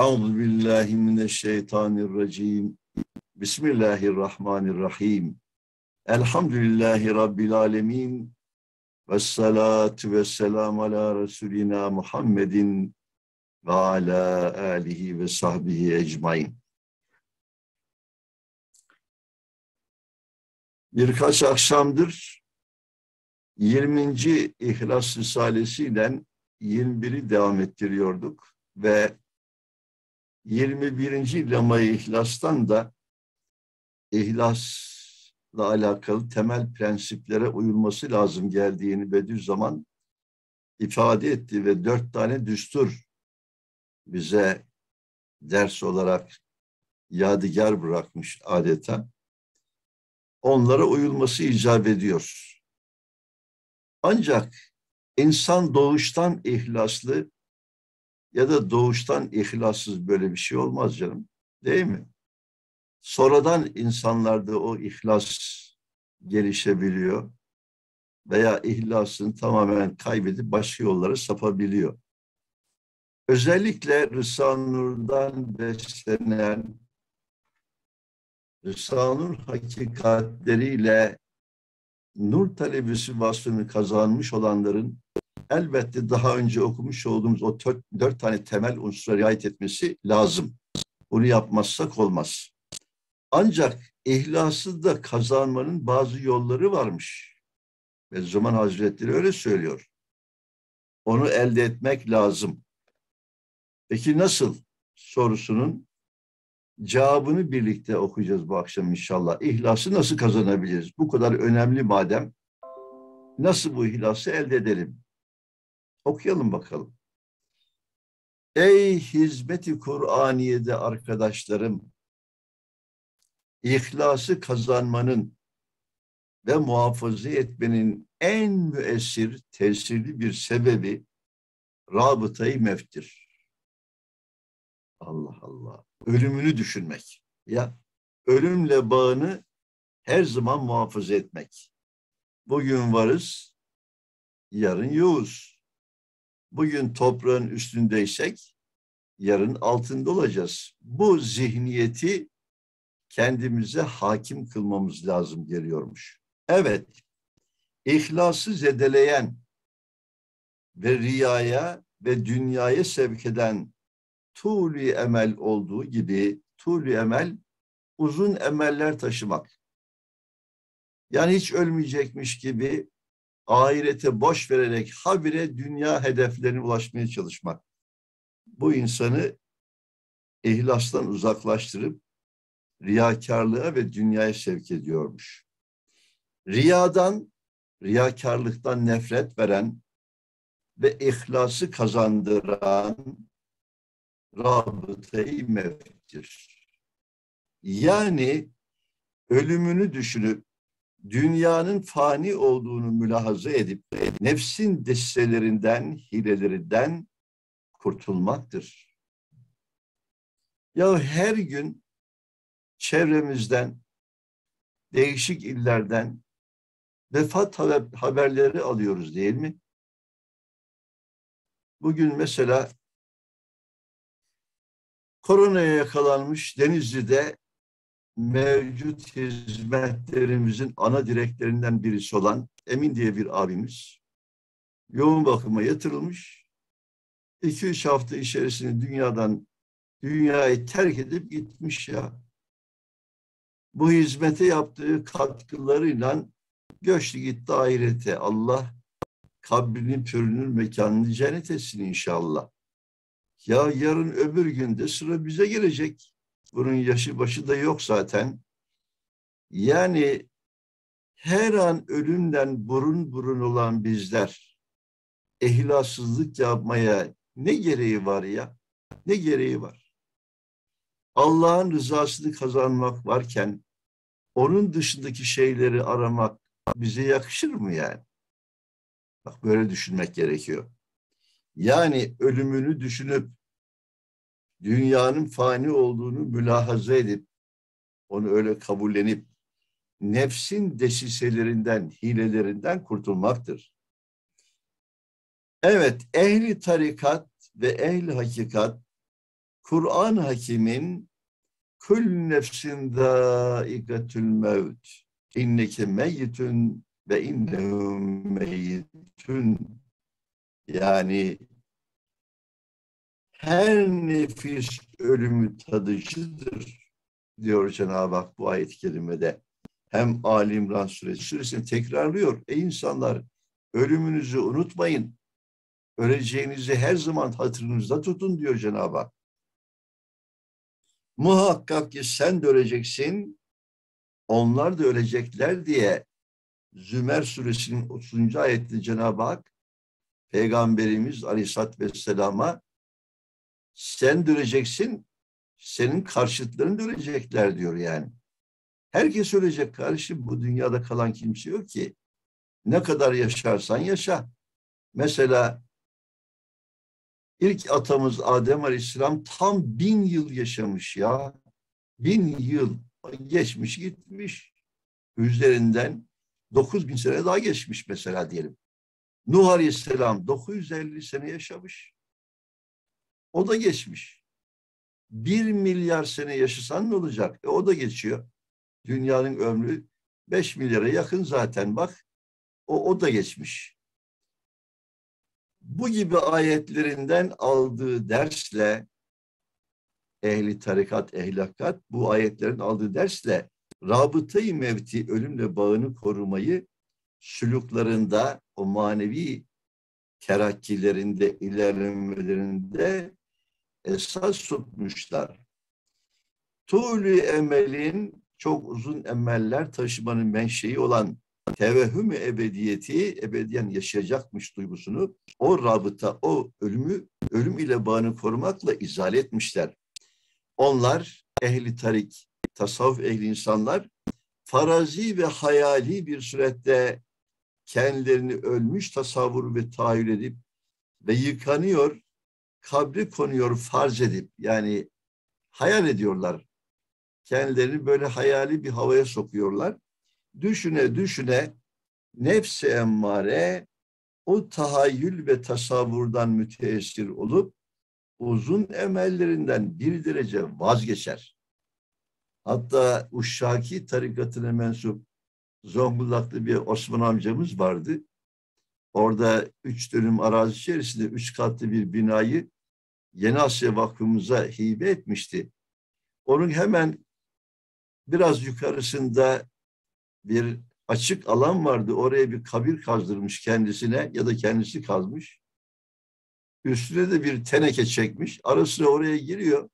Euzubillahimineşşeytanirracim. Bismillahirrahmanirrahim. Elhamdülillahi Rabbil alemin. Vessalatu vesselamu ala Resulina Muhammedin ve ala alihi ve sahbihi ecmain. Birkaç akşamdır 20. İhlas Risalesi ile 21'i devam ettiriyorduk ve 21. Lema-i İhlas'tan da ihlasla alakalı temel prensiplere uyulması lazım geldiğini Bediüzzaman ifade etti ve 4 tane düstur bize ders olarak yadigar bırakmış adeta. Onlara uyulması icap ediyor. Ancak insan doğuştan ihlaslı ya da doğuştan ihlassız, böyle bir şey olmaz canım. Değil mi? Sonradan insanlarda o ihlas gelişebiliyor veya ihlasını tamamen kaybedip başka yollara sapabiliyor. Özellikle Risale-i Nur'dan beslenen, Risale-i Nur hakikatleriyle nur talebesi vasfını kazanmış olanların elbette daha önce okumuş olduğumuz o 4 tane temel unsura riayet etmesi lazım. Bunu yapmazsak olmaz. Ancak ihlası da kazanmanın bazı yolları varmış. Bediüzzaman Hazretleri öyle söylüyor. Onu elde etmek lazım. Peki nasıl sorusunun cevabını birlikte okuyacağız bu akşam inşallah. İhlası nasıl kazanabiliriz? Bu kadar önemli madem. Nasıl bu ihlası elde edelim? Okuyalım bakalım. Ey hizmet-i Kur'aniye'de arkadaşlarım, İhlası kazanmanın ve muhafaza etmenin en müessir, tesirli bir sebebi rabıta-i mevttir. Allah Allah. Ölümünü düşünmek. Ya ölümle bağını her zaman muhafaza etmek. Bugün varız, yarın yoğuz. Bugün toprağın üstündeysek, yarın altında olacağız. Bu zihniyeti kendimize hakim kılmamız lazım geliyormuş. Evet, ihlası zedeleyen ve riyaya ve dünyaya sevk eden tûl-i emel olduğu gibi, tûl-i emel uzun emeller taşımak. Yani hiç ölmeyecekmiş gibi ahirete boş vererek habire dünya hedeflerine ulaşmaya çalışmak. Bu insanı ihlastan uzaklaştırıp riyakarlığa ve dünyaya sevk ediyormuş. Riyadan, riyakarlıktan nefret veren ve ihlası kazandıran rabıta-i mevttir. Yani ölümünü düşünüp dünyanın fani olduğunu mülahaza edip nefsin desiselerinden, hilelerinden kurtulmaktır. Ya her gün çevremizden, değişik illerden vefat haberleri alıyoruz değil mi? Bugün mesela koronaya yakalanmış Denizli'de mevcut hizmetlerimizin ana direklerinden birisi olan Emin diye bir abimiz yoğun bakıma yatırılmış. 2-3 hafta içerisinde dünyayı terk edip gitmiş ya. Bu hizmete yaptığı katkılarıyla göçtü gitti ahirete. Allah kabrinin pürünün mekanını cennet etsin inşallah. Ya yarın öbür günde sıra bize gelecek. Bunun yaşı başı da yok zaten. Yani her an ölümden burun burun olan bizler ihlassızlık yapmaya ne gereği var ya? Ne gereği var? Allah'ın rızasını kazanmak varken onun dışındaki şeyleri aramak bize yakışır mı yani? Bak böyle düşünmek gerekiyor. Yani ölümünü düşünüp dünyanın fani olduğunu mülahaza edip onu öyle kabullenip nefsin desiselerinden, hilelerinden kurtulmaktır. Evet, ehli tarikat ve ehli hakikat Kur'an Hakim'in kül nefsin zâikatül mevt inneke meyyitün ve innehum meyyitün, yani her nefis ölümü tadıcıdır diyor Cenab-ı Hak bu ayet-i kerimede. Hem Ali İmran suresini tekrarlıyor. Ey insanlar, ölümünüzü unutmayın. Öleceğinizi her zaman hatırınızda tutun diyor Cenab-ı Hak. Muhakkak ki sen de öleceksin, onlar da ölecekler diye Zümer suresinin 30. ayette Cenab-ı Hak Peygamberimiz Aleyhisselatü Vesselam'a sen de öleceksin, senin karşıtların da ölecekler diyor yani. Herkes ölecek kardeşim, bu dünyada kalan kimse yok ki. Ne kadar yaşarsan yaşa. Mesela ilk atamız Adem Aleyhisselam tam 1000 yıl yaşamış ya. 1000 yıl geçmiş gitmiş. Üzerinden 9000 sene daha geçmiş mesela diyelim. Nuh Aleyhisselam 950 sene yaşamış. O da geçmiş. 1 milyar sene yaşasan ne olacak? O da geçiyor. Dünyanın ömrü 5 milyara yakın zaten bak. O da geçmiş. Bu gibi ayetlerinden aldığı dersle ehli tarikat, ehli hakikat bu ayetlerin aldığı dersle rabıta-i mevti, ölümle bağını korumayı sülüklerinde, o manevi terakkilerinde, ilerlemelerinde esas tutmuşlar. Tuğlü emelin, çok uzun emeller taşımanın menşei olan tevehhüm-i ebediyeti, ebediyen yaşayacakmış duygusunu, o rabıta, o ölüm ile bağını korumakla izale etmişler. Onlar ehli tarik, tasavvuf ehli insanlar farazi ve hayali bir surette kendilerini ölmüş tasavvur ve tahayyül edip ve yıkanıyor, kabri konuyor farz edip, yani hayal ediyorlar. Kendilerini böyle hayali bir havaya sokuyorlar. Düşüne düşüne nefs-i emmare o tahayyül ve tasavvurdan müteessir olup uzun emellerinden bir derece vazgeçer. Hatta Uşşaki tarikatına mensup Zonguldaklı bir Osman amcamız vardı. Orada 3 dönüm arazi içerisinde 3 katlı bir binayı Yeni Asya Vakfımıza hibe etmişti. Onun hemen biraz yukarısında bir açık alan vardı. Oraya bir kabir kazdırmış kendisine ya da kendisi kazmış. Üstüne de bir teneke çekmiş. Arasına oraya giriyor.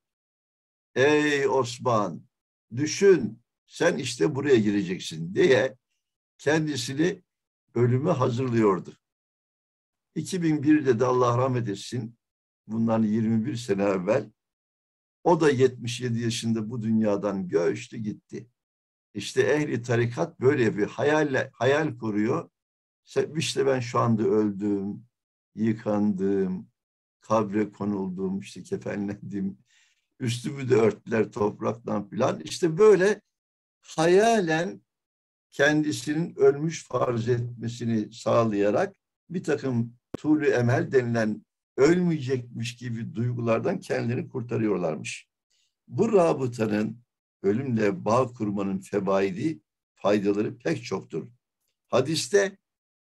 Ey Osman, düşün, sen işte buraya gireceksin diye kendisini ölüme hazırlıyordu. 2001'de de Allah rahmet etsin, bundan 21 sene evvel, o da 77 yaşında bu dünyadan göçtü gitti. İşte ehli tarikat böyle bir hayal kuruyor. İşte ben şu anda öldüm, yıkandım, kabre konuldum, işte kefenlendim, üstümü de örttüler topraktan filan. İşte böyle hayalen kendisinin ölmüş farz etmesini sağlayarak bir takım tuğlu emel denilen ölmeyecekmiş gibi duygulardan kendilerini kurtarıyorlarmış. Bu rabıtanın, ölümle bağ kurmanın faydaları pek çoktur. Hadiste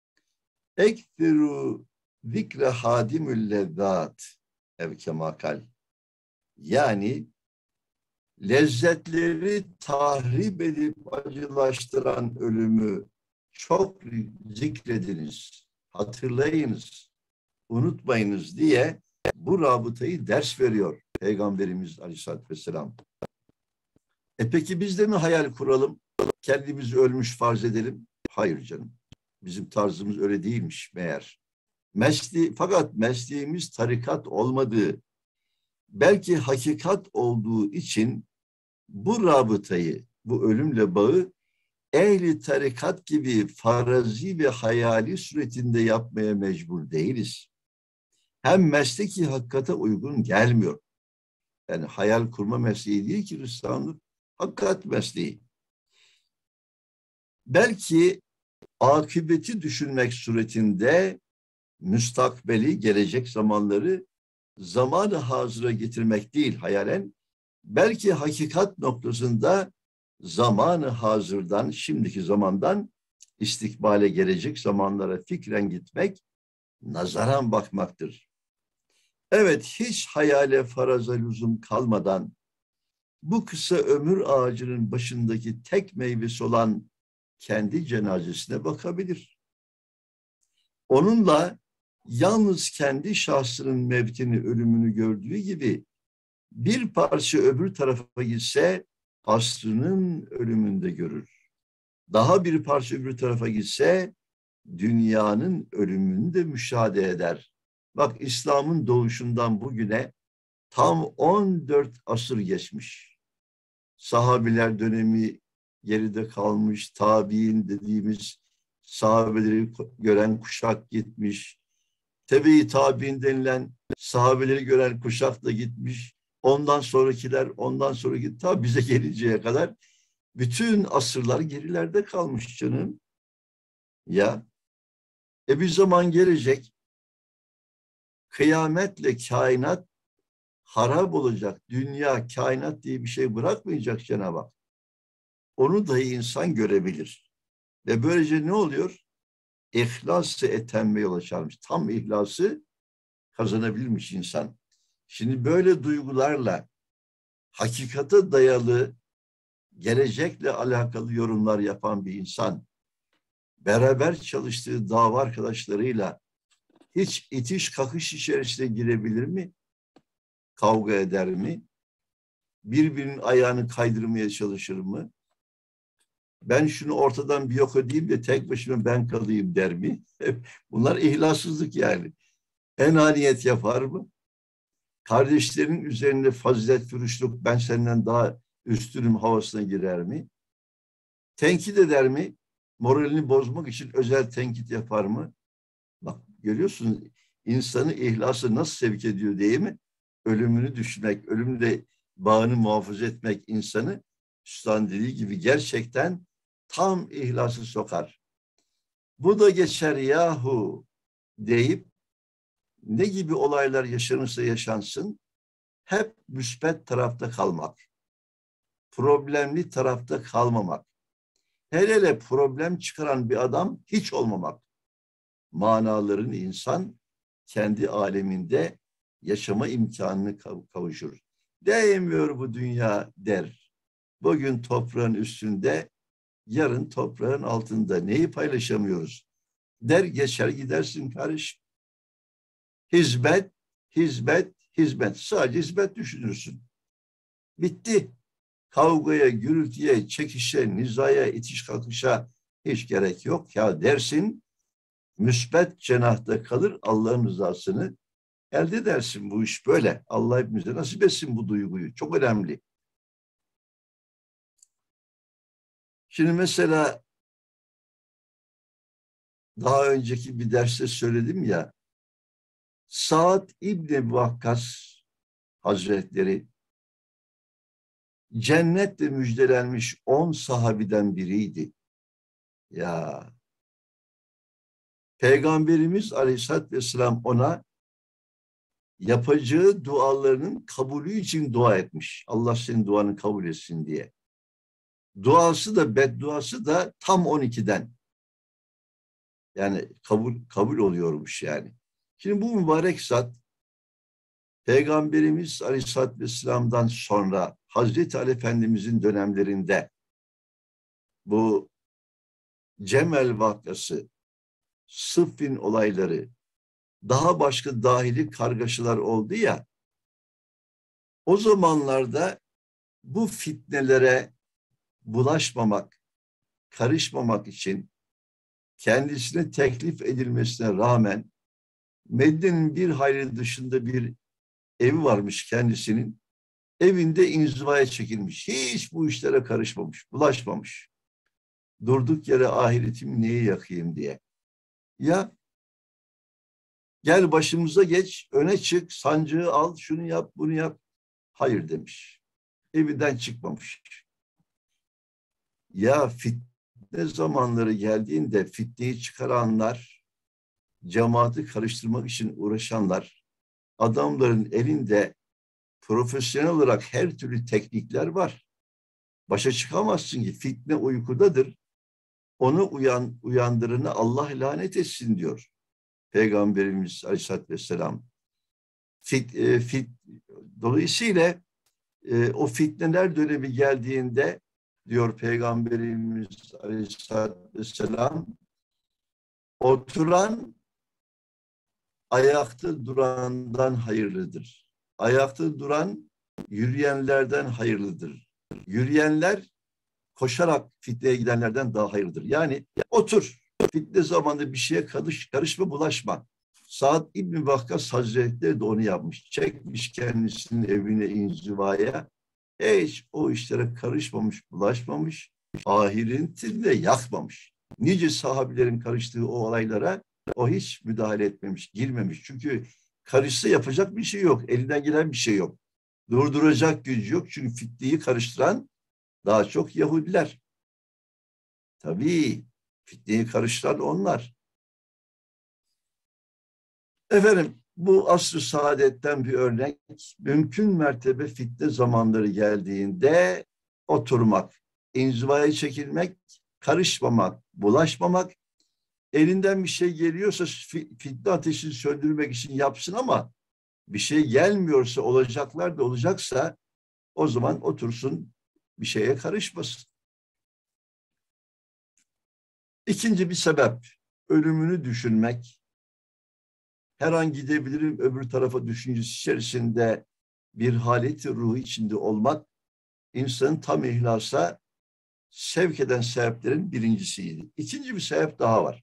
ekfiru zikre hadimül lezzat ev kemakal, yani lezzetleri tahrip edip acılaştıran ölümü çok zikrediniz, hatırlayınız, unutmayınız diye bu rabıtayı ders veriyor Peygamberimiz Aleyhisselatü Vesselam. Peki biz de mi hayal kuralım, kendimizi ölmüş farz edelim? Hayır canım, bizim tarzımız öyle değilmiş meğer. Fakat mesleğimiz tarikat olmadığı, belki hakikat olduğu için bu rabıtayı, bu ölümle bağı ehli tarikat gibi farazi ve hayali suretinde yapmaya mecbur değiliz. Hem mesleki hakikate uygun gelmiyor. Yani hayal kurma mesleği değil ki Hristiyanlık, hakikat mesleği. Belki akıbeti düşünmek suretinde müstakbeli, gelecek zamanları zamanı hazıra getirmek değil hayalen, belki hakikat noktasında zamanı hazırdan, şimdiki zamandan istikbale gelecek zamanlara fikren gitmek, nazaran bakmaktır. Evet, hiç hayale faraza lüzum kalmadan bu kısa ömür ağacının başındaki tek meyvesi olan kendi cenazesine bakabilir. Onunla yalnız kendi şahsının mevtini, ölümünü gördüğü gibi bir parça öbür tarafa gitse aslının ölümünde görür. Daha bir parça öbür tarafa gitse dünyanın ölümünü de müşahede eder. Bak, İslam'ın doğuşundan bugüne tam 14 asır geçmiş. Sahabiler dönemi geride kalmış, tabiin dediğimiz sahabeleri gören kuşak gitmiş. Tebe-i tabiin denilen sahabeleri gören kuşak da gitmiş. Ondan sonrakiler, ondan sonraki ta bize gelinceye kadar bütün asırlar gerilerde kalmış canım. Ya, bir zaman gelecek, kıyametle kainat harap olacak. Dünya, kainat diye bir şey bırakmayacak Cenab-ı Hak. Onu dahi insan görebilir. Ve böylece ne oluyor? İhlas-ı etemme yol açarmış. Tam ihlası kazanabilmiş insan. Şimdi böyle duygularla hakikate dayalı, gelecekle alakalı yorumlar yapan bir insan, beraber çalıştığı dava arkadaşlarıyla hiç itiş kakış içerisine girebilir mi? Kavga eder mi? Birbirinin ayağını kaydırmaya çalışır mı? Ben şunu ortadan bir yok edeyim de tek başıma ben kalayım der mi? Bunlar ihlassızlık yani. Enaniyet yapar mı? Kardeşlerin üzerinde fazilet fürüşlük, ben senden daha üstünüm havasına girer mi? Tenkit eder mi? Moralini bozmak için özel tenkit yapar mı? Bak, görüyorsun insanı ihlası nasıl sevk ediyor değil mi? Ölümünü düşünmek, ölümle bağını muhafaza etmek insanı, Üstad'ın dediği gibi, gerçekten tam ihlası sokar. Bu da geçer yahu deyip ne gibi olaylar yaşanırsa yaşansın hep müspet tarafta kalmak. Problemli tarafta kalmamak. Hele hele problem çıkaran bir adam hiç olmamak. Manalarını insan kendi aleminde yaşama imkanını kavuşur. Değmiyor bu dünya der. Bugün toprağın üstünde, yarın toprağın altında. Neyi paylaşamıyoruz? Der geçer gidersin kardeşim. Hizmet, hizmet, hizmet. Sadece hizmet düşünürsün. Bitti. Kavgaya, gürültüye, çekişe, nizaya, itiş kakışa hiç gerek yok. Ya dersin, müsbet cenahta kalır, Allah'ın rızasını elde edersin. Bu iş böyle. Allah hepimize nasip etsin bu duyguyu. Çok önemli. Şimdi mesela daha önceki bir derste söyledim ya, Sa'd İbni Vakkas Hazretleri cennetle müjdelenmiş 10 sahabiden biriydi. Ya, Peygamberimiz Aleyhisselatü Vesselam ona yapacağı dualarının kabulü için dua etmiş. Allah senin duanı kabul etsin diye. Duası da bedduası da tam 12'den. Yani kabul oluyormuş yani. Şimdi bu mübarek zat Peygamberimiz Aleyhisselatü Vesselam'dan sonra Hazreti Ali Efendimizin dönemlerinde bu Cemel vakası, Sıffin olayları, daha başka dahili kargaşalar oldu ya, o zamanlarda bu fitnelere bulaşmamak, karışmamak için kendisine teklif edilmesine rağmen Medine'nin bir hayli dışında bir evi varmış kendisinin. Evinde inzivaya çekilmiş. Hiç bu işlere karışmamış, bulaşmamış. Durduk yere ahiretimi neye yakayım diye. Ya, gel başımıza geç, öne çık, sancığı al, şunu yap, bunu yap. Hayır demiş. Evinden çıkmamış. Ya, fitne zamanları geldiğinde fitneyi çıkaranlar, cemaati karıştırmak için uğraşanlar adamların elinde profesyonel olarak her türlü teknikler var. Başa çıkamazsın ki fitne uykudadır. Onu uyandırını Allah lanet etsin diyor Peygamberimiz Aleyhisselatü Vesselam. Dolayısıyla o fitneler dönemi geldiğinde diyor Peygamberimiz Aleyhisselatü Vesselam, oturan ayakta durandan hayırlıdır. Ayakta duran yürüyenlerden hayırlıdır. Yürüyenler koşarak fitneye gidenlerden daha hayırlıdır. Yani otur. Fitne zamanında bir şeye karışma, bulaşma. Sa'd İbn Vakkas Hazretleri de onu yapmış. Çekmiş kendisinin evine inzivaya. Hiç o işlere karışmamış, bulaşmamış. Ahirintinde yakmamış. Nice sahabilerin karıştığı o olaylara o hiç müdahale etmemiş, girmemiş. Çünkü karışsa yapacak bir şey yok. Elinden gelen bir şey yok. Durduracak gücü yok. Çünkü fitneyi karıştıran daha çok Yahudiler. Tabii fitneyi karıştıran onlar. Efendim bu asr-ı saadetten bir örnek. Mümkün mertebe fitne zamanları geldiğinde oturmak, inzivaya çekilmek, karışmamak, bulaşmamak. Elinden bir şey geliyorsa fitne ateşini söndürmek için yapsın ama bir şey gelmiyorsa, olacaklar da olacaksa o zaman otursun, bir şeye karışmasın. İkinci bir sebep, ölümünü düşünmek. Her an gidebilirim öbür tarafa düşüncesi içerisinde bir haleti ruhu içinde olmak, insanın tam ihlasa sevk eden sebeplerin birincisiydi. İkinci bir sebep daha var.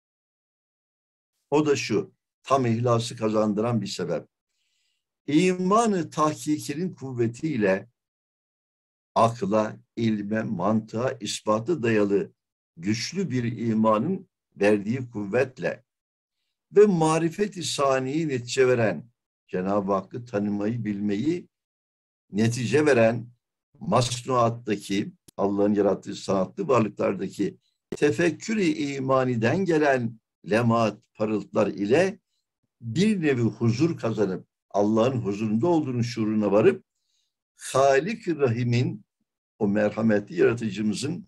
O da şu, tam ihlası kazandıran bir sebep. İmanı tahkikinin kuvvetiyle akla, ilme, mantığa, ispatı dayalı güçlü bir imanın verdiği kuvvetle ve marifet-i saniyi netice veren, Cenab-ı Hakk'ı tanımayı, bilmeyi netice veren masnuattaki, Allah'ın yarattığı sanatlı varlıklardaki tefekkür-i imaniden gelen lemaat, parıltılar ile bir nevi huzur kazanıp Allah'ın huzurunda olduğunu şuuruna varıp Halik-i Rahim'in, o merhametli yaratıcımızın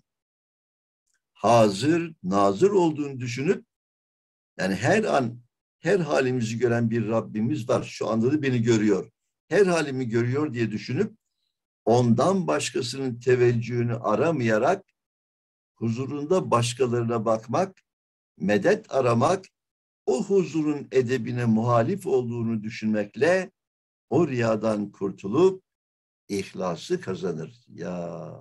hazır, nazır olduğunu düşünüp, yani her an her halimizi gören bir Rabbimiz var. Şu anda da beni görüyor. Her halimi görüyor diye düşünüp ondan başkasının teveccühünü aramayarak huzurunda başkalarına bakmak, medet aramak, o huzurun edebine muhalif olduğunu düşünmekle o riyadan kurtulup ihlası kazanır. Ya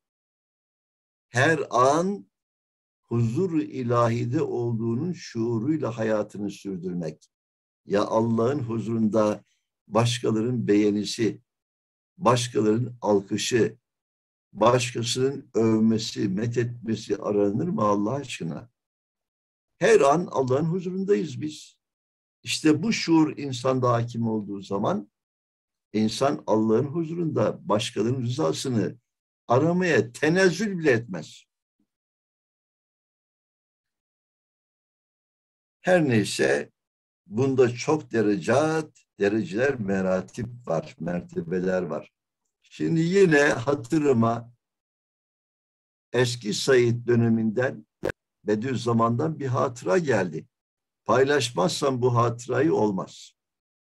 her an huzur-u ilahide olduğunun şuuruyla hayatını sürdürmek. Ya Allah'ın huzurunda başkalarının beğenisi, başkalarının alkışı, başkasının övmesi, methetmesi aranır mı Allah aşkına? Her an Allah'ın huzurundayız biz. İşte bu şuur insanda hakim olduğu zaman insan Allah'ın huzurunda başkalarının rızasını aramaya tenezzül bile etmez. Her neyse bunda çok dereceler, meratip var, mertebeler var. Şimdi yine hatırıma eski Said döneminden, Bediüzzaman'dan bir hatıra geldi. Paylaşmazsam bu hatırayı olmaz.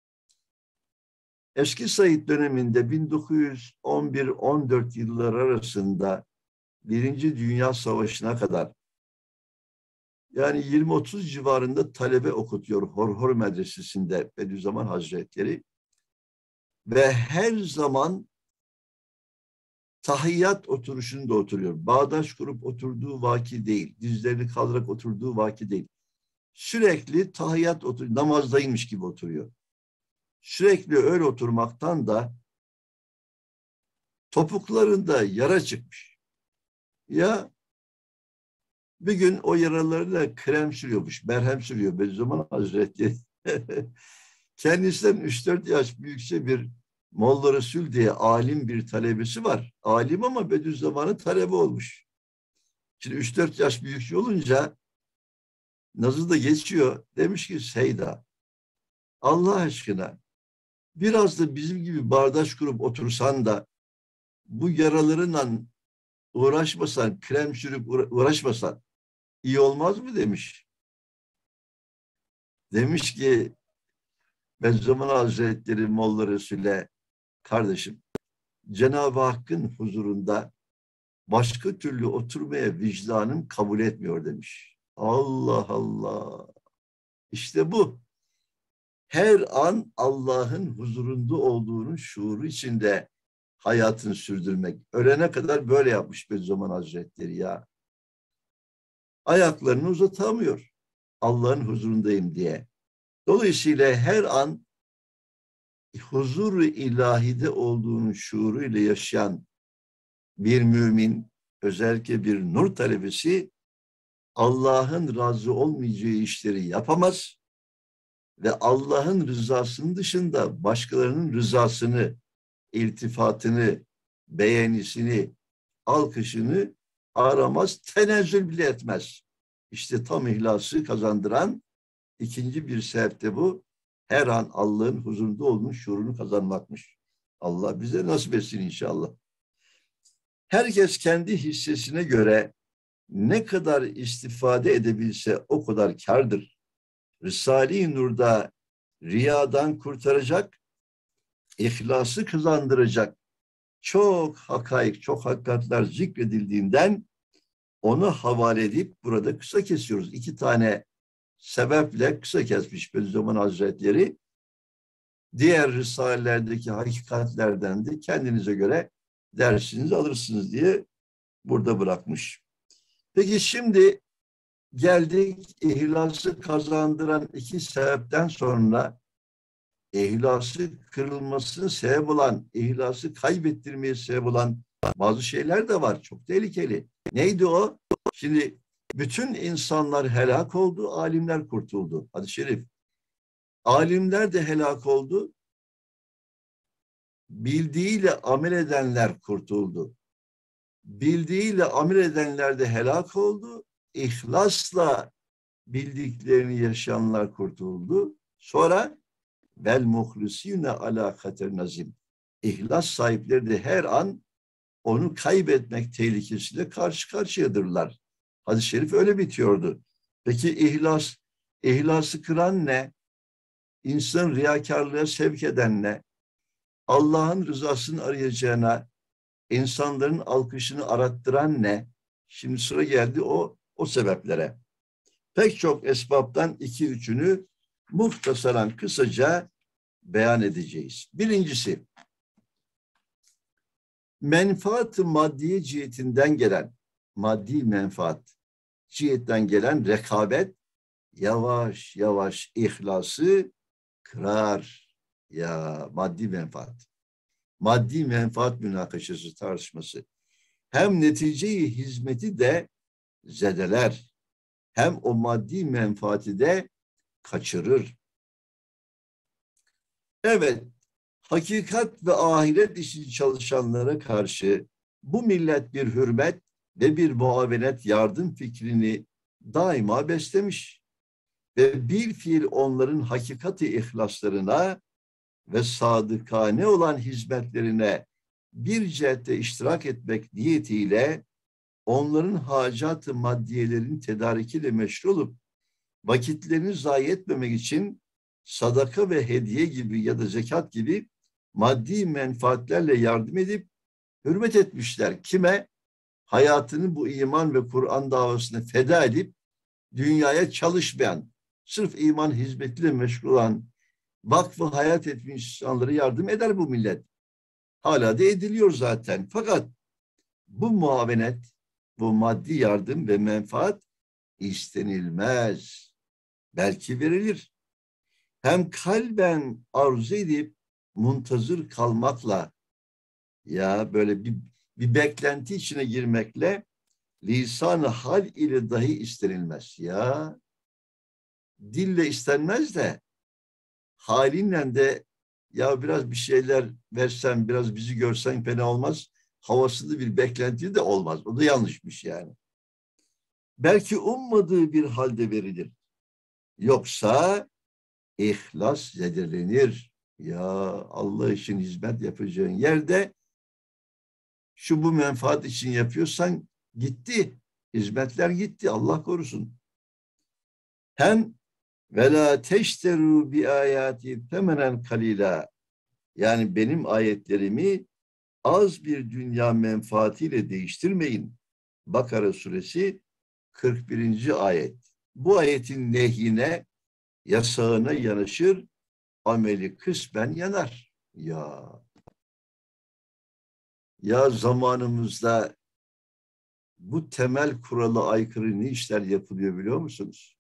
Eski Said döneminde 1911-14 yılları arasında Birinci Dünya Savaşı'na kadar yani 20-30 civarında talebe okutuyor Horhor Medresesi'nde Bediüzzaman Hazretleri ve her zaman tahiyyat oturuşunda oturuyor. Bağdaş kurup oturduğu vaki değil, dizlerini kaldırarak oturduğu vaki değil. Sürekli tahiyyat oturuyor, namazdaymış gibi oturuyor. Sürekli öyle oturmaktan da topuklarında yara çıkmış. Ya bir gün o yaralarına krem sürüyormuş, merhem sürüyor Bediüzzaman Hazretleri. Kendisinden 3-4 yaş büyükse bir Molla Resul diye alim bir talebesi var. Alim ama Bediüzzaman'ın talebe olmuş. Şimdi 3-4 yaş büyükçe olunca nazı da geçiyor. Demiş ki Seyda, Allah aşkına Biraz da bizim gibi bağdaş kurup otursan da bu yaralarınla uğraşmasan, krem sürüp uğraşmasan iyi olmaz mı demiş. Demiş ki Bediüzzaman Hazretleri Molla Resul'e, kardeşim, Cenab-ı Hakk'ın huzurunda başka türlü oturmaya vicdanım kabul etmiyor demiş. Allah Allah. İşte bu. Her an Allah'ın huzurunda olduğunun şuuru içinde hayatını sürdürmek. Ölene kadar böyle yapmış Bediüzzaman Hazretleri ya. Ayaklarını uzatamıyor. Allah'ın huzurundayım diye. Dolayısıyla her an huzur-u ilahide olduğunun şuuruyla yaşayan bir mümin, özellikle bir nur talebesi, Allah'ın razı olmayacağı işleri yapamaz ve Allah'ın rızasının dışında başkalarının rızasını, iltifatını, beğenisini, alkışını aramaz, tenezzül bile etmez. İşte tam ihlası kazandıran ikinci bir sebep de bu. Her an Allah'ın huzurunda olduğunun şuurunu kazanmakmış. Allah bize nasip etsin inşallah. Herkes kendi hissesine göre ne kadar istifade edebilse o kadar kârdır. Risale-i Nur'da riyadan kurtaracak, ihlası kazandıracak çok hakaik, çok hakikatler zikredildiğinden onu havale edip burada kısa kesiyoruz. 2 tane sebeple kısa kesmiş Bediüzzaman Hazretleri. Diğer risalelerdeki hakikatlerden de kendinize göre dersinizi alırsınız diye burada bırakmış. Peki şimdi geldik ihlası kazandıran 2 sebepten sonra ihlası kırılmasına sebep olan, ihlası kaybettirmeye sebep olan bazı şeyler de var. Çok tehlikeli. Neydi o? Şimdi bütün insanlar helak oldu, alimler kurtuldu. Hadis-i şerif. Alimler de helak oldu. Bildiğiyle amel edenler kurtuldu. Bildiğiyle amel edenler de helak oldu. İhlasla bildiklerini yaşayanlar kurtuldu. Sonra vel muhlisine ala hater nazim. İhlas sahipleri de her an onu kaybetmek tehlikesiyle karşı karşıyadırlar. Hadis-i şerif öyle bitiyordu. Peki ihlası kıran ne? İnsan riyakarlığa sevk eden ne? Allah'ın rızasını arayacağına insanların alkışını arattıran ne? Şimdi sıra geldi o sebeplere. Pek çok esbaptan 2-3'ünü muhtasaran kısaca beyan edeceğiz. Birincisi, menfaat-ı maddi cihetinden gelen, maddi menfaat cihetten gelen rekabet yavaş yavaş ihlası kırar. Ya maddi menfaat. Maddi menfaat münakaşası, tartışması. Hem neticeyi hizmeti de zedeler. Hem o maddi menfaati de kaçırır. Evet, hakikat ve ahiret için çalışanlara karşı bu millet bir hürmet ve bir muavenet yardım fikrini daima beslemiş. Ve bir fiil onların hakikati ihlaslarına ve sadıkane olan hizmetlerine bir cihette iştirak etmek niyetiyle onların hacat-ı maddiyelerin tedarikiyle meşgul olup vakitlerini zayi etmemek için sadaka ve hediye gibi ya da zekat gibi maddi menfaatlerle yardım edip hürmet etmişler. Kime? Hayatını bu iman ve Kur'an davasına feda edip dünyaya çalışmayan, sırf iman hizmetiyle meşgul olan, vakfı hayat etmiş insanlara yardım eder bu millet. Hala da ediliyor zaten. Fakat bu muavenet, bu maddi yardım ve menfaat istenilmez. Belki verilir. Hem kalben arzu edip muntazır kalmakla, ya böyle bir beklenti içine girmekle lisan-ı hal ile dahi istenilmez. Ya dille istenmez de halinle de ya biraz bir şeyler versen, biraz bizi görsen fena olmaz. Havasında bir beklenti de olmaz. O da yanlışmış yani. Belki ummadığı bir halde verilir. Yoksa ihlas zedelenir. Ya Allah için hizmet yapacağın yerde şu bu menfaat için yapıyorsan gitti. Hizmetler gitti. Allah korusun. Hem ve la teşteru bi ayati temenen kalila, yani benim ayetlerimi az bir dünya menfaatiyle değiştirmeyin. Bakara suresi 41. ayet. Bu ayetin nehyine, yasağına yanaşır, ameli kısmen yanar. Ya zamanımızda bu temel kurala aykırı ne işler yapılıyor biliyor musunuz?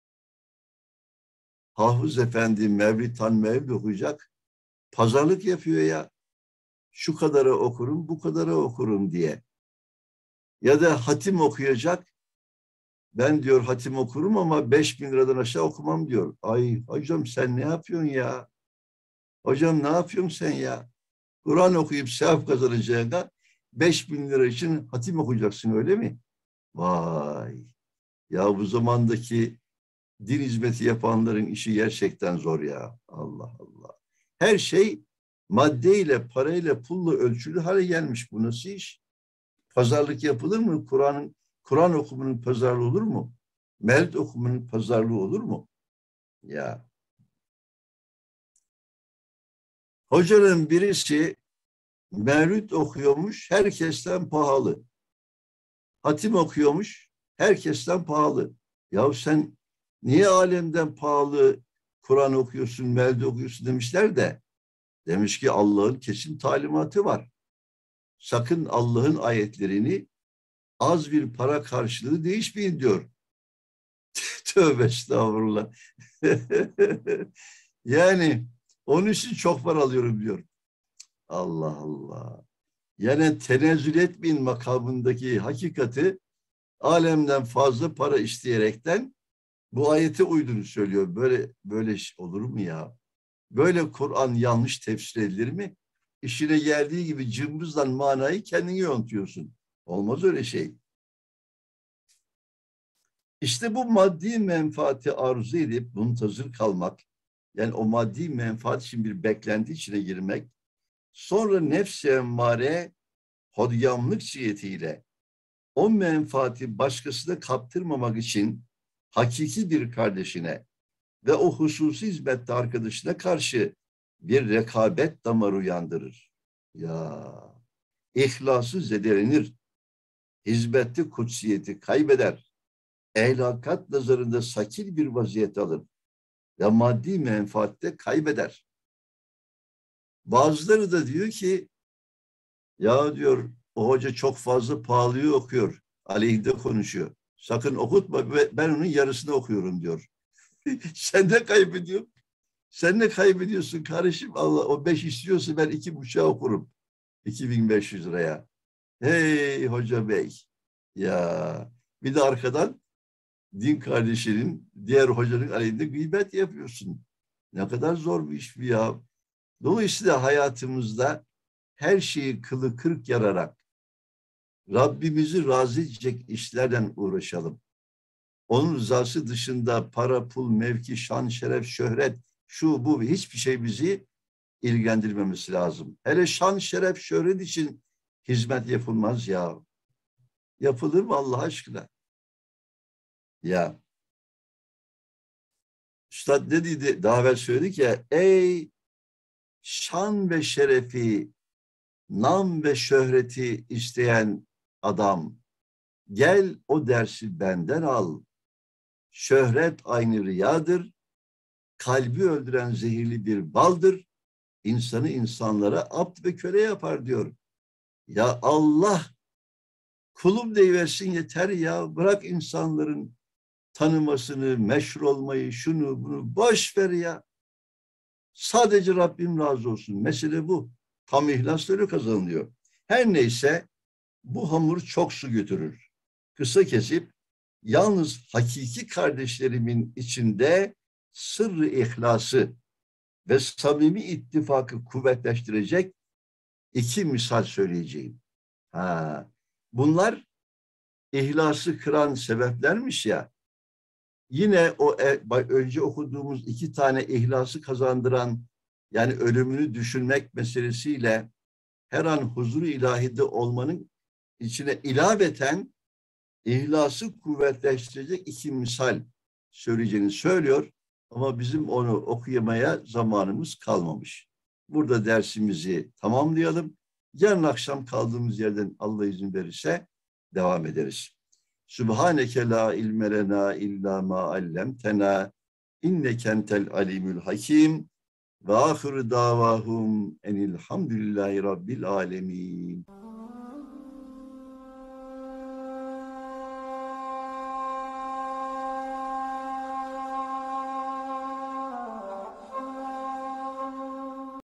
Hafız Efendi Mevlid-han Mevlid okuyacak, pazarlık yapıyor ya. Şu kadarı okurum, bu kadarı okurum diye. Ya da hatim okuyacak, ben diyor hatim okurum ama 5.000 liradan aşağı okumam diyor. Ay hocam sen ne yapıyorsun ya? Hocam ne yapıyorsun sen ya? Kur'an okuyup sevap kazanacağına 5.000 lira için hatim okuyacaksın, öyle mi? Vay! Ya bu zamandaki din hizmeti yapanların işi gerçekten zor ya. Allah Allah. Her şey maddeyle, parayla, pulla ölçülü hale gelmiş. Bu nasıl iş? Pazarlık yapılır mı? Kur'an okumunun pazarlığı olur mu? Mevlid okumunun pazarlığı olur mu? Ya hocanın birisi Mevlid okuyormuş, herkesten pahalı. Hatim okuyormuş, herkesten pahalı. Ya sen niye alemden pahalı Kur'an okuyorsun, Mevlid okuyorsun demişler de, demiş ki Allah'ın kesin talimatı var. Sakın Allah'ın ayetlerini az bir para karşılığı değişmeyin diyor. Tövbe estağfurullah. Yani onun için çok para alıyorum diyor. Allah Allah. Yani tenezzül etmeyin makamındaki hakikati alemden fazla para isteyerekten bu ayete uyduğunu söylüyor. Böyle olur mu ya? Böyle Kur'an yanlış tefsir edilir mi? İşine geldiği gibi cımbızdan manayı kendine yontuyorsun. Olmaz öyle şey. İşte bu maddi menfaati arzu edip muntazır kalmak, yani o maddi menfaat için bir beklenti içine girmek, sonra nefs-i emmare hodgamlık cihetiyle o menfaati başkasına kaptırmamak için hakiki bir kardeşine ve o hususi hizmette arkadaşına karşı bir rekabet damarı uyandırır. Ya ihlası zedelenir, hizmette kutsiyeti kaybeder, ehl-i hakikat nazarında sakil bir vaziyet alır ve maddi menfaatte kaybeder. Bazıları da diyor ki, ya diyor o hoca çok fazla pahalıya okuyor, aleyhinde konuşuyor. Sakın okutma, ben onun yarısını okuyorum diyor. Sen de kaybediyorsun. Sen ne kaybediyorsun kardeşim? Allah, o 5 istiyorsa ben 2,5 okurum. 2.500 liraya. Hey hoca bey. Ya bir de arkadan din kardeşinin, diğer hocanın aleyhinde gıybet yapıyorsun. Ne kadar zor bir iş bu ya. Dolayısıyla hayatımızda her şeyi kılı kırk yararak Rabbimizi razı edecek işlerden uğraşalım. Onun rızası dışında para, pul, mevki, şan, şeref, şöhret, şu bu hiçbir şey bizi ilgilendirmemesi lazım. Hele şan, şeref, şöhret için hizmet yapılmaz ya. Yapılır mı Allah aşkına? Ya Üstad ne dedi? Daha evvel söyledik ya, ey şan ve şerefi, nam ve şöhreti isteyen adam, gel o dersi benden al. Şöhret aynı riyadır, kalbi öldüren zehirli bir baldır, insanı insanlara abd ve köle yapar diyor. Ya Allah, kulum deyiversin yeter ya, bırak insanların tanımasını, meşhur olmayı, şunu bunu boş ver ya. Sadece Rabbim razı olsun. Mesele bu. Tam ihlas öyle kazanılıyor. Her neyse, bu hamur çok su götürür. Kısa kesip, yalnız hakiki kardeşlerimin içinde sırrı ihlası ve samimi ittifakı kuvvetleştirecek 2 misal söyleyeceğim. Bunlar ihlası kıran sebeplermiş ya. Yine o önce okuduğumuz 2 tane ihlası kazandıran yani ölümünü düşünmek meselesiyle her an huzur-u ilahide olmanın içine ilaveten ihlası kuvvetleştirecek iki misal söyleyeceğini söylüyor. Ama bizim onu okuyamaya zamanımız kalmamış. Burada dersimizi tamamlayalım. Yarın akşam kaldığımız yerden Allah izin verirse devam ederiz. Sübhaneke la ilme lena illa ma allamtena inneke entel alimul hakim ve ahir davahum enilhamdülillahi rabbil alemin.